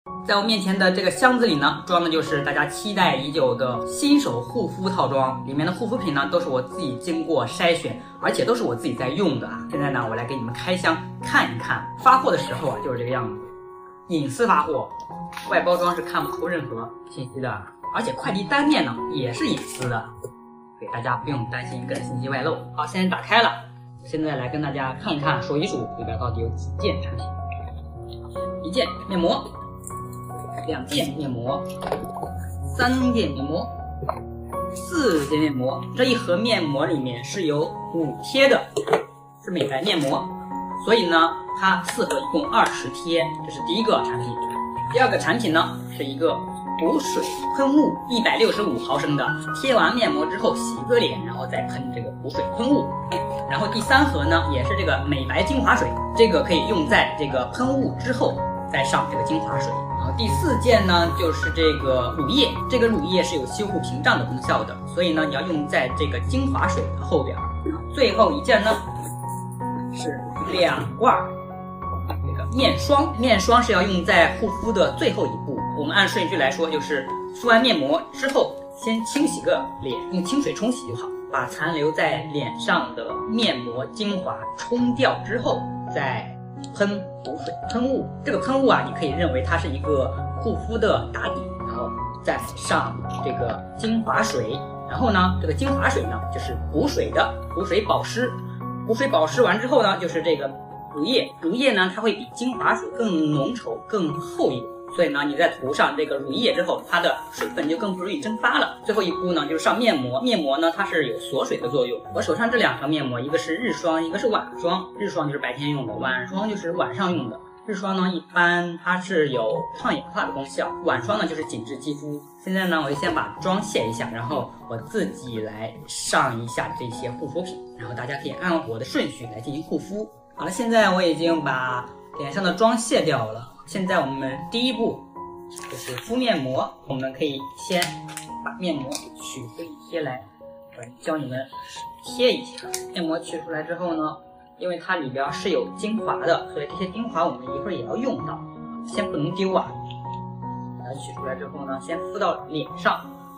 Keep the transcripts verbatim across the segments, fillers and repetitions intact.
在我面前的这个箱子里呢，装的就是大家期待已久的新手护肤套装，里面的护肤品呢都是我自己经过筛选，而且都是我自己在用的啊。现在呢，我来给你们开箱看一看，发货的时候啊就是这个样子，隐私发货，外包装是看不出任何信息的，而且快递单面呢也是隐私的，给大家不用担心个人信息外漏。好，现在打开了，现在来跟大家看一看，数一数里边到底有几件产品。一件面膜，两件面膜，三件面膜，四件面膜。这一盒面膜里面是有五贴的，是美白面膜，所以呢，它四盒一共二十贴，这是第一个产品。第二个产品呢是一个补水喷雾，一百六十五毫升的，贴完面膜之后洗个脸，然后再喷这个补水喷雾。然后第三盒呢也是这个美白精华水，这个可以用在这个喷雾之后再上这个精华水。然后第四件呢就是这个乳液，这个乳液是有修复屏障的功效的，所以呢你要用在这个精华水的后边。最后一件呢是两罐这个面霜，面霜是要用在护肤的最后一步。我们按顺序来说，就是敷完面膜之后，先清洗个脸，用清水冲洗就好，把残留在脸上的面膜精华冲掉之后，再喷补水喷雾。这个喷雾啊，你可以认为它是一个护肤的打底，然后再上这个精华水，然后呢，这个精华水呢就是补水的，补水保湿。补水保湿完之后呢，就是这个乳液，乳液呢它会比精华水更浓稠、更厚一点。所以呢，你在涂上这个乳液之后，它的水分就更不容易蒸发了。最后一步呢，就是上面膜。面膜呢，它是有锁水的作用。我手上这两条面膜，一个是日霜，一个是晚霜。日霜就是白天用的，晚霜就是晚上用的。日霜呢，一般它是有抗氧化的功效，晚霜呢就是紧致肌肤。现在呢，我就先把妆卸一下，然后我自己来上一下这些护肤品，然后大家可以按我的顺序来进行护肤。好了，现在我已经把脸上的妆卸掉了。现在我们第一步就是敷面膜，我们可以先把面膜取出一贴来，我教你们贴一下。面膜取出来之后呢，因为它里边是有精华的，所以这些精华我们一会儿也要用到，先不能丢啊。把它取出来之后呢，先敷到脸上，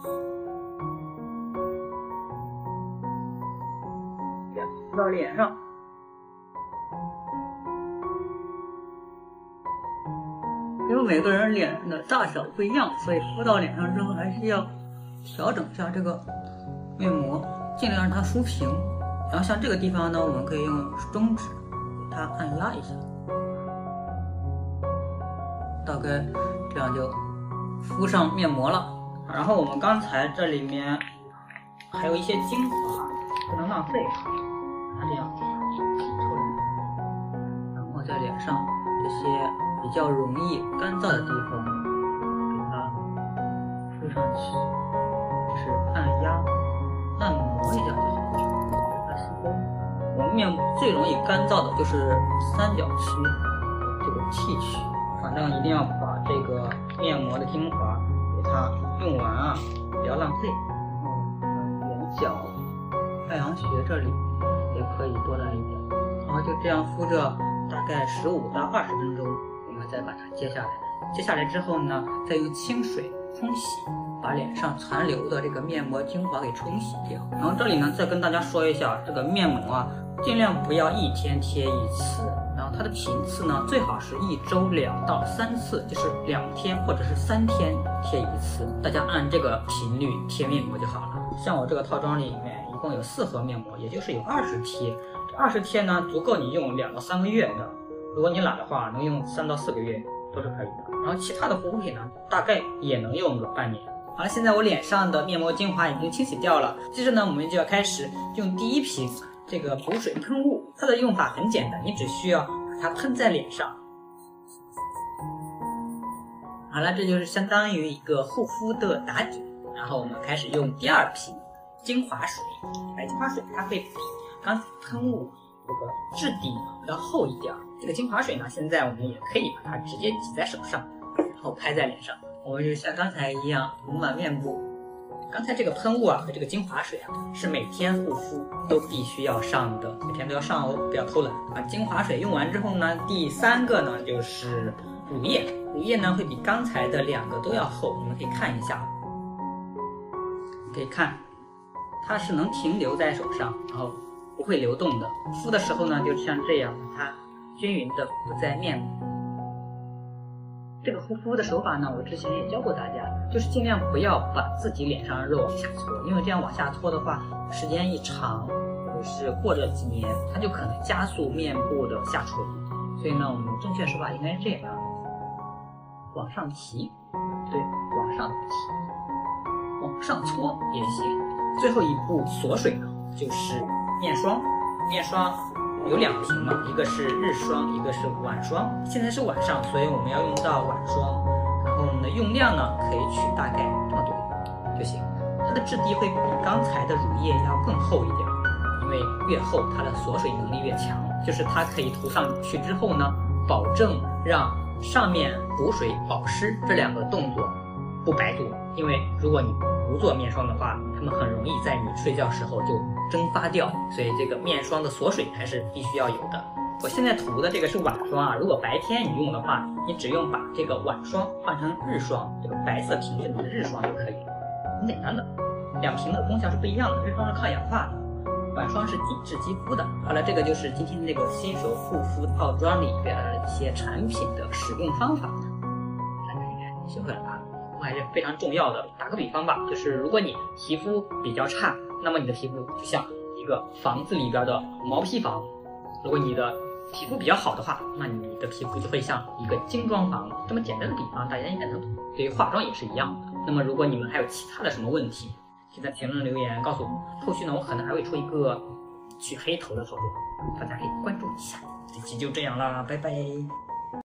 敷到脸上。因为每个人脸的大小不一样，所以敷到脸上之后还是要调整一下这个面膜，尽量让它敷平。然后像这个地方呢，我们可以用中指给它按压一下，大概这样就敷上面膜了。然后我们刚才这里面还有一些精华，不能浪费，把它这样挤出来，然后在脸上这些比较容易干燥的地方给它敷上去，就是按压按摩一下就行，给它吸收。我们面部最容易干燥的就是三角区这个 T 区，反正一定要把这个面膜的精华给它用完啊，不要浪费。嗯，眼角、太阳穴这里也可以多来一点，然后就这样敷着大概十五到二十分钟。我们再把它揭下来，揭下来之后呢，再用清水冲洗，把脸上残留的这个面膜精华给冲洗掉。然后这里呢，再跟大家说一下，这个面膜啊，尽量不要一天贴一次，然后它的频次呢，最好是一周两到三次，就是两天或者是三天贴一次。大家按这个频率贴面膜就好了。像我这个套装里面一共有四盒面膜，也就是有二十贴，这二十贴呢，足够你用两到三个月的。如果你懒的话，能用三到四个月都是可以的。然后其他的护肤品呢，大概也能用个半年。好了，现在我脸上的面膜精华已经清洗掉了，接着呢，我们就要开始用第一瓶这个补水喷雾。它的用法很简单，你只需要把它喷在脸上。好了，这就是相当于一个护肤的打底。然后我们开始用第二瓶精华水，白精华水它会比刚才喷雾这个质地要厚一点。这个精华水呢，现在我们也可以把它直接挤在手上，然后拍在脸上。我们就像刚才一样涂满面部。刚才这个喷雾啊和这个精华水啊是每天护肤都必须要上的，每天都要上哦，不要偷懒。把精华水用完之后呢，第三个呢就是乳液，乳液呢会比刚才的两个都要厚，你们可以看一下，可以看，它是能停留在手上，然后不会流动的。敷的时候呢，就像这样，它均匀的敷在面部。这个护肤的手法呢，我之前也教过大家，就是尽量不要把自己脸上的肉往下搓，因为这样往下搓的话，时间一长，就是过了几年，它就可能加速面部的下垂。所以呢，我们正确手法应该是这样，往上提，对，往上提，往上搓也行。最后一步锁水呢，就是面霜。面霜有两瓶嘛，一个是日霜，一个是晚霜。现在是晚上，所以我们要用到晚霜。然后我们的用量呢，可以取大概这么多就行。它的质地会比刚才的乳液要更厚一点，因为越厚，它的锁水能力越强。就是它可以涂上去之后呢，保证让上面补水、保湿这两个动作不白做。因为如果你不做面霜的话，它们很容易在你睡觉时候就蒸发掉，所以这个面霜的锁水还是必须要有的。我现在涂的这个是晚霜啊，如果白天你用的话，你只用把这个晚霜换成日霜，这个白色瓶身的日霜就可以了，很简单的。两瓶的功效是不一样的，日霜是抗氧化的，晚霜是紧致肌肤的。好了，这个就是今天这个新手护肤套装里边的一些产品的使用方法，大家应该学会了吧？还是非常重要的。打个比方吧，就是如果你皮肤比较差，那么你的皮肤就像一个房子里边的毛坯房；如果你的皮肤比较好的话，那你的皮肤就会像一个精装房。这么简单的比方，大家应该能懂。对于化妆也是一样的。那么如果你们还有其他的什么问题，就在评论留言告诉我。后续呢，我可能还会出一个去黑头的操作，大家可以关注一下。这期就这样啦，拜拜。